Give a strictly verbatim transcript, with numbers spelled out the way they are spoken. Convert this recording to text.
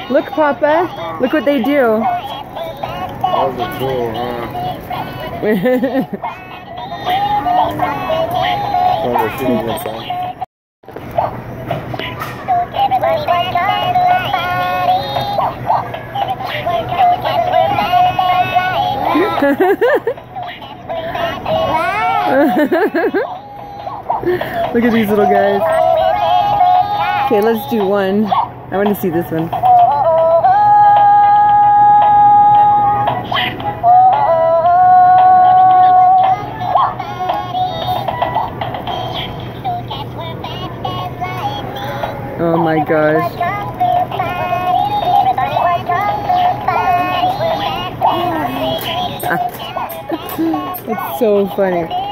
Look, Papa. Look what they do. That was a tool, huh? Oh, they're shooting inside. Look at these little guys. Okay, let's do one. I want to see this one. Oh my gosh. It's so funny.